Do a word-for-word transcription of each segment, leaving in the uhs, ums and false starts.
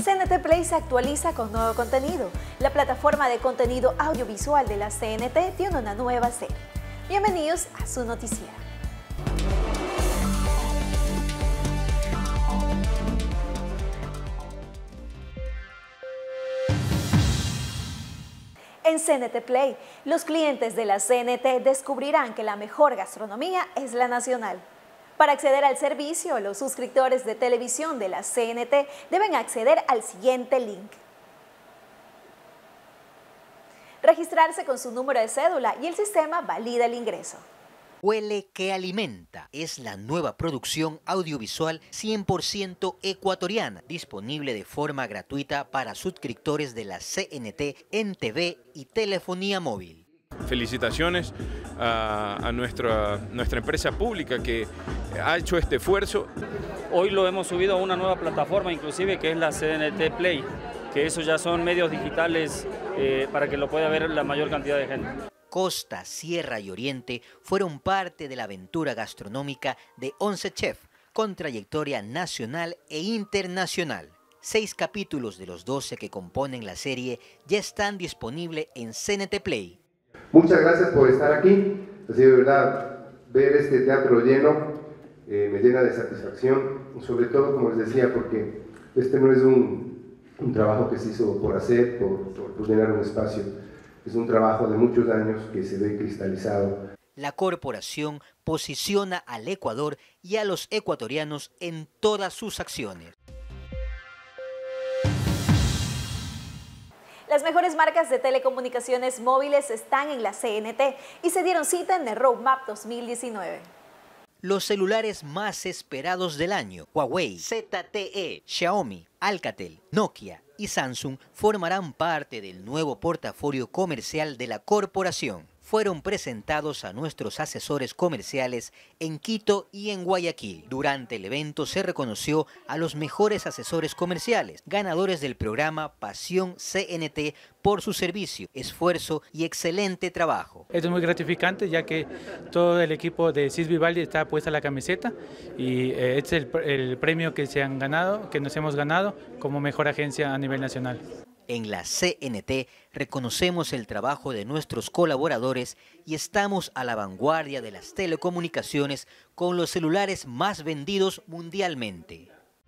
C N T Play se actualiza con nuevo contenido. La plataforma de contenido audiovisual de la C N T tiene una nueva serie. Bienvenidos a su noticiero. En C N T Play, los clientes de la C N T descubrirán que la mejor gastronomía es la nacional. Para acceder al servicio, los suscriptores de televisión de la C N T deben acceder al siguiente link. Registrarse con su número de cédula y el sistema valida el ingreso. Huele que alimenta es la nueva producción audiovisual cien por ciento ecuatoriana, disponible de forma gratuita para suscriptores de la C N T en T V y telefonía móvil. Felicitaciones a, a nuestra, nuestra empresa pública que ha hecho este esfuerzo. Hoy lo hemos subido a una nueva plataforma, inclusive, que es la C N T Play, que esos ya son medios digitales eh, para que lo pueda ver la mayor cantidad de gente. Costa, Sierra y Oriente fueron parte de la aventura gastronómica de once chefs con trayectoria nacional e internacional. Seis capítulos de los doce que componen la serie ya están disponibles en C N T Play. Muchas gracias por estar aquí. Ha sido de verdad ver este teatro lleno, eh, me llena de satisfacción, sobre todo, como les decía, porque este no es un, un trabajo que se hizo por hacer, por, por, por llenar un espacio. Es un trabajo de muchos años que se ve cristalizado. La corporación posiciona al Ecuador y a los ecuatorianos en todas sus acciones. Las mejores marcas de telecomunicaciones móviles están en la C N T y se dieron cita en el Roadmap dos mil diecinueve. Los celulares más esperados del año, Huawei, Z T E, Xiaomi, Alcatel, Nokia y Samsung formarán parte del nuevo portafolio comercial de la corporación. Fueron presentados a nuestros asesores comerciales en Quito y en Guayaquil. Durante el evento se reconoció a los mejores asesores comerciales, ganadores del programa Pasión C N T por su servicio, esfuerzo y excelente trabajo. Esto es muy gratificante, ya que todo el equipo de Cis Vivaldi está puesta la camiseta y eh, este es el, el premio que se han ganado, que nos hemos ganado como mejor agencia a nivel nacional. En la C N T reconocemos el trabajo de nuestros colaboradores y estamos a la vanguardia de las telecomunicaciones con los celulares más vendidos mundialmente.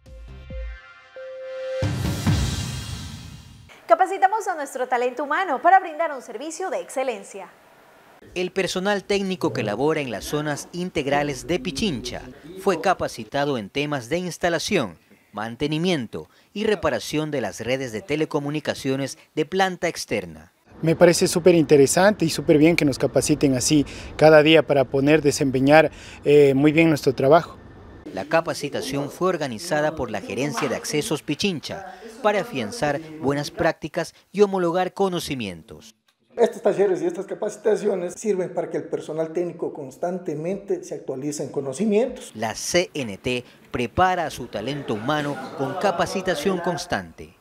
Capacitamos a nuestro talento humano para brindar un servicio de excelencia. El personal técnico que labora en las zonas integrales de Pichincha fue capacitado en temas de instalación, mantenimiento y reparación de las redes de telecomunicaciones de planta externa. Me parece súper interesante y súper bien que nos capaciten así cada día para poder desempeñar eh, muy bien nuestro trabajo. La capacitación fue organizada por la Gerencia de Accesos Pichincha para afianzar buenas prácticas y homologar conocimientos. Estos talleres y estas capacitaciones sirven para que el personal técnico constantemente se actualice en conocimientos. La C N T prepara a su talento humano con capacitación constante.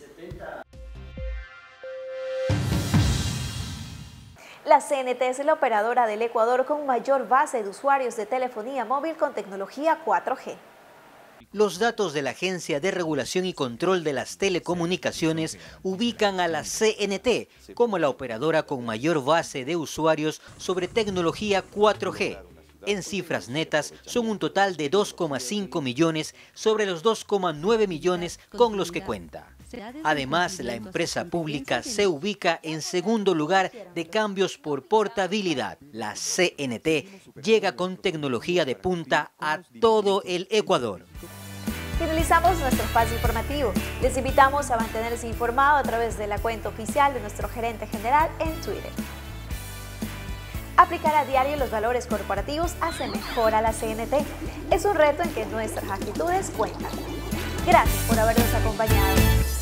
La C N T es la operadora del Ecuador con mayor base de usuarios de telefonía móvil con tecnología cuatro G. Los datos de la Agencia de Regulación y Control de las Telecomunicaciones ubican a la C N T como la operadora con mayor base de usuarios sobre tecnología cuatro G. En cifras netas son un total de dos coma cinco millones sobre los dos coma nueve millones con los que cuenta. Además, la empresa pública se ubica en segundo lugar de cambios por portabilidad. La C N T llega con tecnología de punta a todo el Ecuador. Finalizamos nuestro espacio informativo. Les invitamos a mantenerse informados a través de la cuenta oficial de nuestro gerente general en Twitter. Aplicar a diario los valores corporativos hace mejor a la C N T. Es un reto en que nuestras actitudes cuentan. Gracias por habernos acompañado.